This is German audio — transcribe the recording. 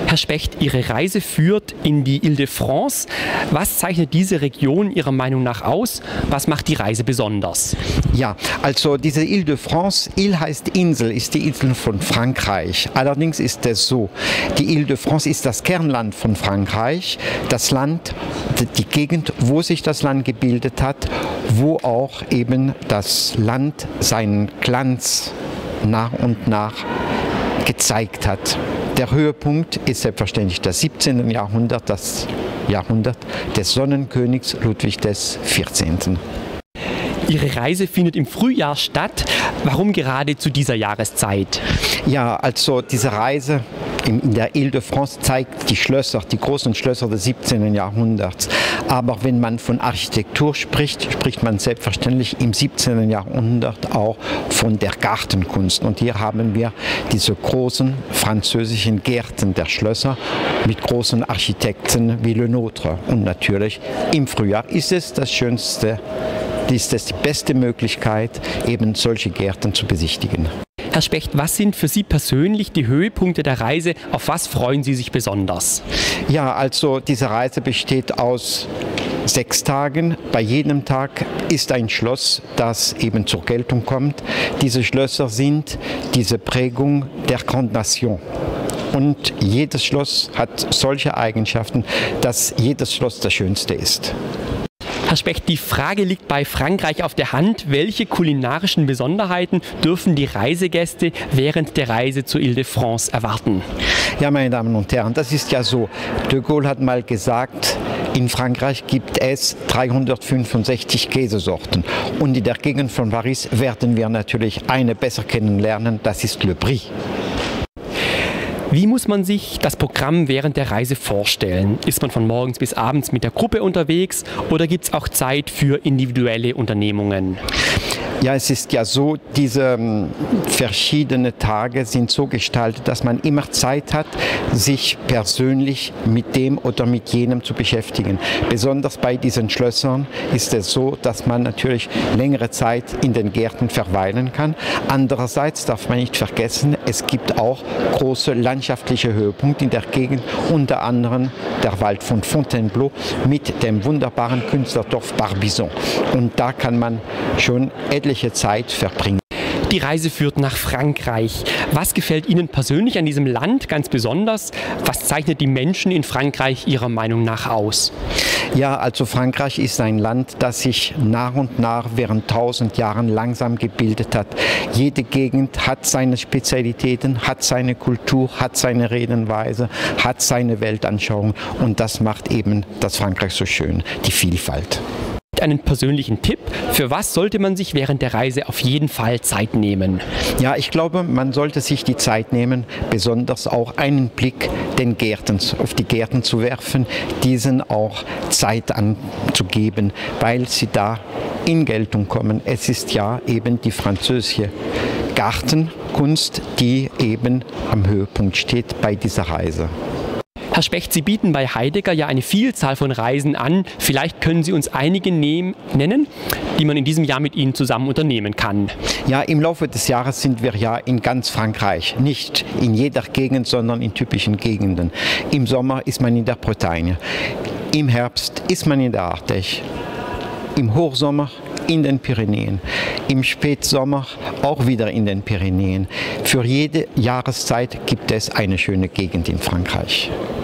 Herr Specht, Ihre Reise führt in die Île-de-France. Was zeichnet diese Region Ihrer Meinung nach aus? Was macht die Reise besonders? Ja, also diese Île-de-France, Île heißt Insel, ist die Insel von Frankreich. Allerdings ist es so, die Île-de-France ist das Kernland von Frankreich, das Land, die Gegend, wo sich das Land gebildet hat, wo auch eben das Land seinen Glanz nach und nach gezeigt hat. Der Höhepunkt ist selbstverständlich das 17. Jahrhundert, das Jahrhundert des Sonnenkönigs Ludwig XIV. Ihre Reise findet im Frühjahr statt. Warum gerade zu dieser Jahreszeit? Ja, also diese Reise in der Île-de-France zeigt die Schlösser, die großen Schlösser des 17. Jahrhunderts. Aber wenn man von Architektur spricht, spricht man selbstverständlich im 17. Jahrhundert auch von der Gartenkunst. Und hier haben wir diese großen französischen Gärten der Schlösser mit großen Architekten wie Le Nôtre. Und natürlich im Frühjahr ist es das Schönste, ist es die beste Möglichkeit, eben solche Gärten zu besichtigen. Herr Specht, was sind für Sie persönlich die Höhepunkte der Reise? Auf was freuen Sie sich besonders? Ja, also diese Reise besteht aus 6 Tagen. Bei jedem Tag ist ein Schloss, das eben zur Geltung kommt. Diese Schlösser sind diese Prägung der Grande Nation. Und jedes Schloss hat solche Eigenschaften, dass jedes Schloss das Schönste ist. Herr Specht, die Frage liegt bei Frankreich auf der Hand. Welche kulinarischen Besonderheiten dürfen die Reisegäste während der Reise zur Île-de-France erwarten? Ja, meine Damen und Herren, das ist ja so. De Gaulle hat mal gesagt, in Frankreich gibt es 365 Käsesorten. Und in der Gegend von Paris werden wir natürlich eine besser kennenlernen, das ist Le Brie. Wie muss man sich das Programm während der Reise vorstellen? Ist man von morgens bis abends mit der Gruppe unterwegs oder gibt es auch Zeit für individuelle Unternehmungen? Ja, es ist ja so, diese verschiedenen Tage sind so gestaltet, dass man immer Zeit hat, sich persönlich mit dem oder mit jenem zu beschäftigen. Besonders bei diesen Schlössern ist es so, dass man natürlich längere Zeit in den Gärten verweilen kann. Andererseits darf man nicht vergessen, es gibt auch große landschaftliche Höhepunkte in der Gegend, unter anderem der Wald von Fontainebleau mit dem wunderbaren Künstlerdorf Barbizon. Und da kann man schon etliche Zeit verbringen. Die Reise führt nach Frankreich. Was gefällt Ihnen persönlich an diesem Land ganz besonders? Was zeichnet die Menschen in Frankreich Ihrer Meinung nach aus? Ja, also Frankreich ist ein Land, das sich nach und nach während 1000 Jahren langsam gebildet hat. Jede Gegend hat seine Spezialitäten, hat seine Kultur, hat seine Redenweise, hat seine Weltanschauung und das macht eben das Frankreich so schön, die Vielfalt. Einen persönlichen Tipp, für was sollte man sich während der Reise auf jeden Fall Zeit nehmen? Ja, ich glaube, man sollte sich die Zeit nehmen, besonders auch einen Blick auf die Gärten zu werfen, diesen auch Zeit anzugeben, weil sie da in Geltung kommen. Es ist ja eben die französische Gartenkunst, die eben am Höhepunkt steht bei dieser Reise. Herr Specht, Sie bieten bei Heidegger ja eine Vielzahl von Reisen an. Vielleicht können Sie uns einige nennen, die man in diesem Jahr mit Ihnen zusammen unternehmen kann. Ja, im Laufe des Jahres sind wir ja in ganz Frankreich. Nicht in jeder Gegend, sondern in typischen Gegenden. Im Sommer ist man in der Bretagne. Im Herbst ist man in der Ardèche. Im Hochsommer in den Pyrenäen, im Spätsommer auch wieder in den Pyrenäen. Für jede Jahreszeit gibt es eine schöne Gegend in Frankreich.